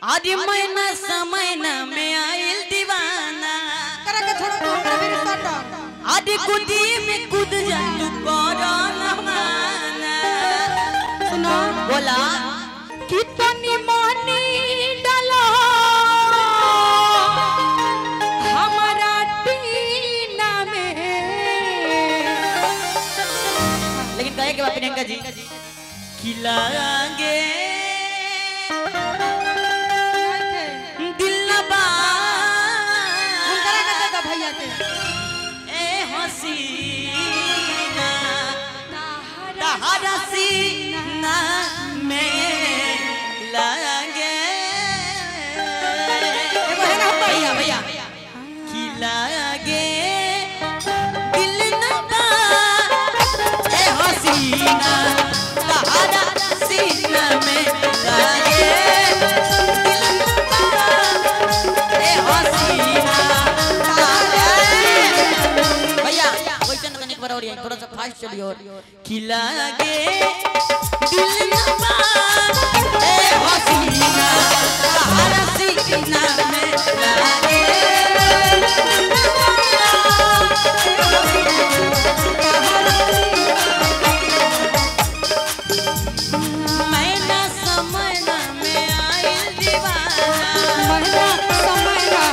आदि महीना समय में आयल दीवाना करा के छोड़ो तो मेरी साटा आदि कुदी में कूद जा तू करो न माना सुनो बोला कितनी मानी डालो हमारा टीना में लेकिन कहे के बाद प्रियंका जी खिलाएंगे दिल नबा करा के देगा भैया के ए हसीना तहरा सीना में लागे एगो है ना भैया भैया खिलाएंगे दिल नबा ए हसीना तहरा सीना में लागे थोड़ा सा फास्ट चलिए और खिलागे दिल नबा ए हसीना तहरा सीना में लागे मैं ना समय में आयल दीवाना महिला समय का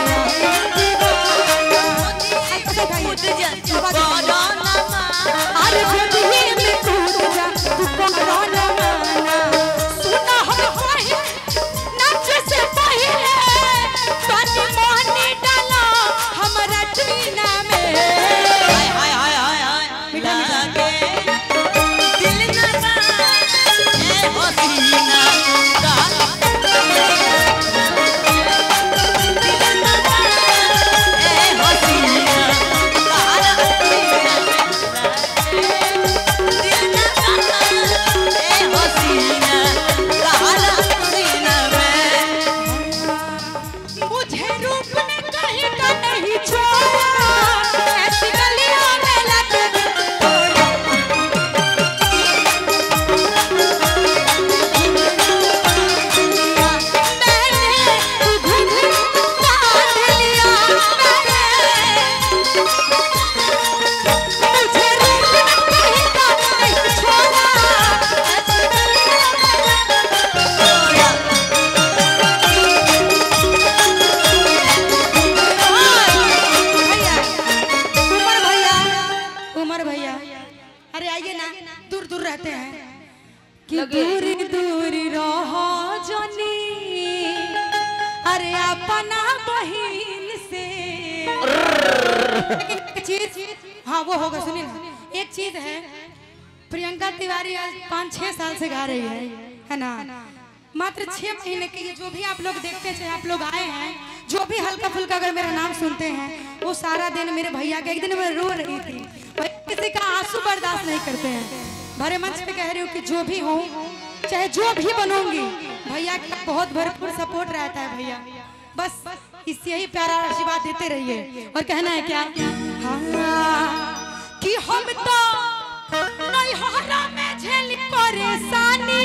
कूद जा तू करो न अरे गोदी में कूद जा तू करो न माना सुना हम कहीं नाच से पहले तनी मोहनी डालो हमारा टीना में हाय हाय हाय हाय हाय लागे दिल नबा ए हसीना मुझे रूप ने कहीं का नहीं छोड़ा ऐसी गलियों में लगे अरे आइए ना दूर दूर रहते हैं कि दूरी दूरी रहो जनी अरे अपना बहिन से एक चीज हाँ वो होगा सुनिए ना एक चीज है प्रियंका तिवारी आज 5-6 साल से गा रही है ना मात्र 6 महीने के ये जो भी आप लोग देखते हैं आप लोग आए हैं जो भी हल्का फुल्का अगर मेरा नाम सुनते हैं वो सारा दिन मेरे भैया के एक दिन मैं रो रही थी किसी का आंसू बर्दाश्त नहीं करते हैं भरे मंच पे कह रही हूँ कि जो भी हूँ चाहे जो भी बनूंगी भैया का बहुत भरपूर सपोर्ट रहता है भैया बस इस यही प्यारा आशीर्वाद देते रहिए और कहना है क्या हाँ, कि हम तो नैहरा में झेली परेशानी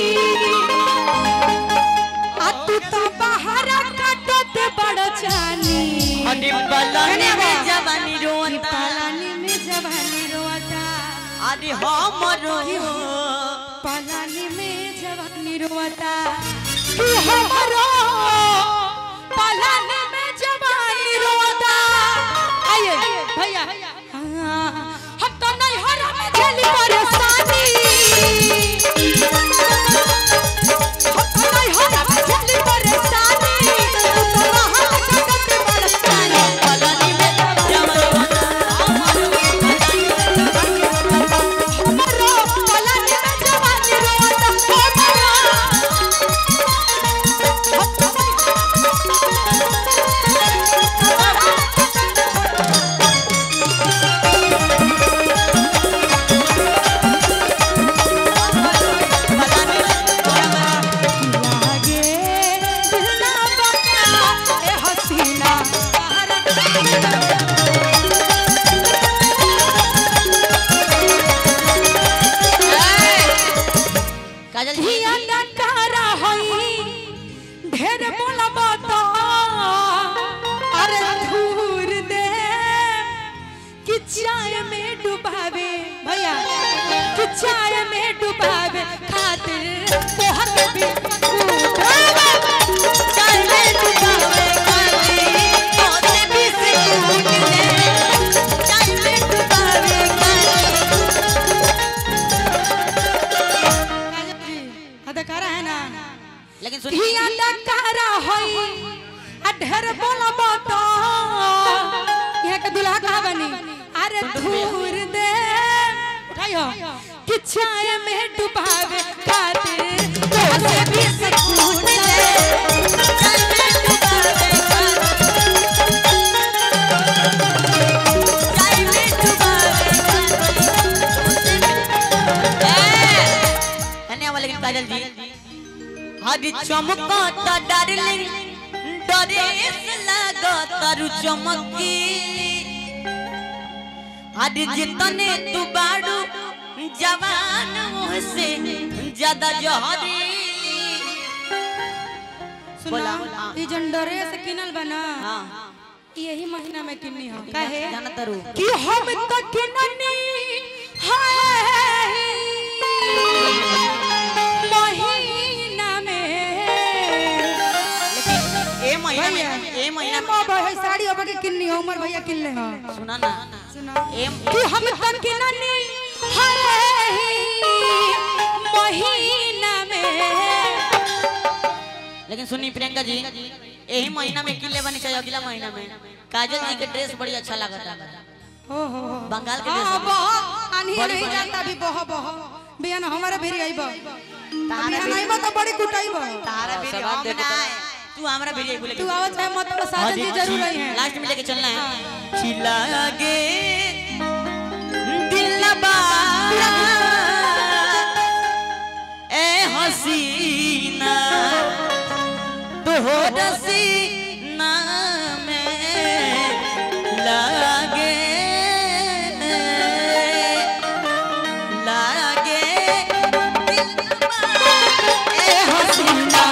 आ तू तो बाहर काटत बड़ जानी अरे पलानी में जवानी रोता पलानी में जवानी रोता अरे हमरो पलानी में जवानी रोता कि हमरो पलानी में जवानी रोता आइए भैया हम तो नैहरा में झेली परेशानी हम तो नैहरा में झेली परेशानी तू तो बाहर काटत बड़ जानी पलानी में जवानी हमरो पलानी में जवानी रोता चाय में डुबावे खातिर पोहा के बिस्कुट चाय में डुबावे खातिर पोहा के बिस्कुट ले चाय में डुबावे जी अदाकारा है ना लेकिन ही अदाकारा होई ढेर बोलबो तो यहाँ के दुल्हा कहा बनी अरे धूर दे उठाइयो कि चाय में डुबावे खातिर पोहा के बिस्कुट ले चाय में डुबावे चाय में डुबावे धन्यवाद। लेकिन काजल जी हरी चमकता डार्लिंग डरेस लागता रु चमकी हरी जितने तू बाड़ू जवान से ज्यादा जहरी सुना ये जंडरे से किनल बना हाँ यही महीना में किन्नी हो काहे जाना तरू कि हम तो किननी है महीना में ए महीना मां भाई साड़ी अब के किन्नी हो उमर भैया किनले हो सुना ना सुना ए कि हम तो किननी है महीना में लेकिन सुनी प्रियंका जी यही महीना में किले बनी चाहिए अगला महीना में काजल जी के ड्रेस बड़ी अच्छा लगता हो बंगाल के हां ड्रेस बह आनी नहीं जाता भी बह बियान हमारा भेरी आइबो बियान आइबो तो बड़ी कुटाइबो तारा भी हम ना तू हमरा भेजी बोले तू आवत है मत तो साजन जी जरूर आई है लास्ट में लेके चलना है खिला गे दिलबा ए हसीना तो हो रसीना में लागे लागे दिलबा ए हसीना